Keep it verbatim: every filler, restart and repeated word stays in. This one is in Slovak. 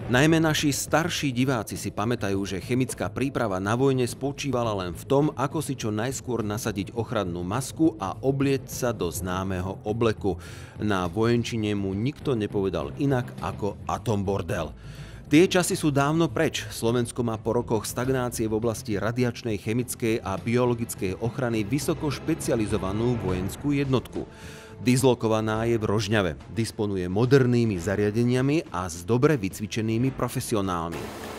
Najmä naši starší diváci si pamätajú, že chemická príprava na vojne spočívala len v tom, ako si čo najskôr nasadiť ochrannú masku a oblieť sa do známeho obleku. Na vojenčine mu nikto nepovedal inak ako atombordel. Tie časy sú dávno preč. Slovensko má po rokoch stagnácie v oblasti radiačnej, chemickej a biologickej ochrany vysoko špecializovanú vojenskú jednotku. Dislokovaná je v Rožňave, disponuje modernými zariadeniami a s dobre vycvičenými profesionálmi.